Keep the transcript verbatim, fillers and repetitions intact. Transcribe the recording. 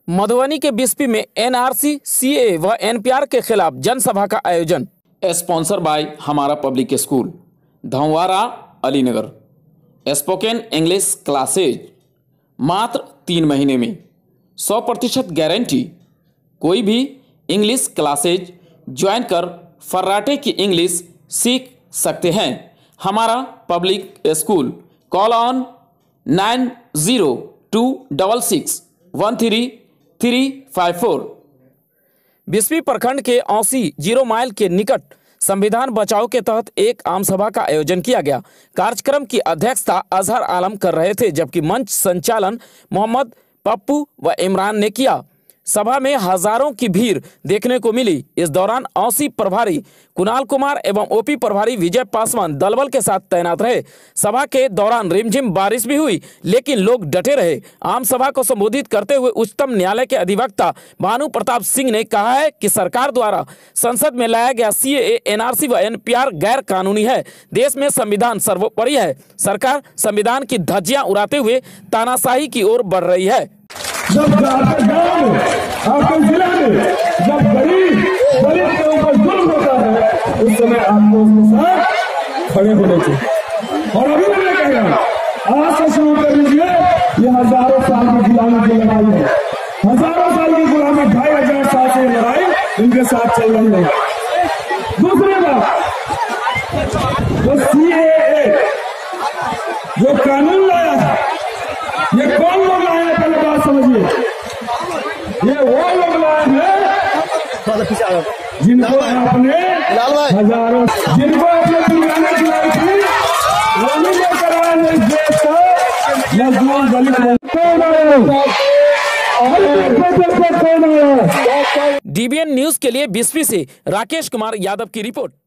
मधुबनी के बिस्फी में NRC, CA व एनपीआर के खिलाफ जनसभा का आयोजन। स्पॉन्सर बाय हमारा public school, Dhauwara, Alinagar. Spoken English classes मात्र तीन महीने में, सौ प्रतिशत गारंटी। कोई भी इंग्लिश क्लासेज ज्वाइन कर फर्राटे की इंग्लिश सीख सकते हैं। हमारा public school, call on nine zero two double six one three three five four. Bisfi प्रखंड के औसी जीरो माइल के निकट संविधान बचाओ के तहत एक आम सभा का आयोजन किया गया। कार्यक्रम की अध्यक्षता अजहर आलम कर रहे थे, जबकि मंच संचालन मोहम्मद पप्पू व इमरान ने किया। सभा में हजारों की भीड़ देखने को मिली। इस दौरान औसी प्रभारी कुणाल कुमार एवं ओपी प्रभारी विजय पासवान दलबल के साथ तैनात रहे। सभा के दौरान रिमझिम बारिश भी हुई, लेकिन लोग डटे रहे। आम सभा को संबोधित करते हुए उच्चतम न्यायालय के अधिवक्ता भानु प्रताप सिंह ने कहा है कि सरकार द्वारा संसद में लाया गया सीएए, एनआरसी व एनपीआर गैर कानूनी है। देश में संविधान सर्वोपरि है। सरकार संविधान की धज्जियां उड़ाते हुए तानाशाही की ओर बढ़ रही है। जब आपके गांव में, आपके जिले में जब गरीब गरीब के ऊपर जुल्म होता है, उस समय आपको उसके साथ खड़े होने चाहिए। और अभी मैं कह रहा हूँ, आज से शुरू कर लीजिए। ये हजारों साल की गुलामी की लड़ाई है। हजारों साल की गुलामी, ढाई हजार साल से लड़ाई इनके साथ चल रही है। दूसरी बात, जो सीएए जो कानून लाया है, ये कौन लोग लाए हैं? पहले बात समझिए। ये वो लोग लाए हैं जिनको आपने हजारों जिनको आपने दुनिया खिलाई थी, वो नहीं लेकर आए इस देश को। मजदूर दलित डीबीएन न्यूज के लिए बिस्फी से राकेश कुमार यादव की रिपोर्ट।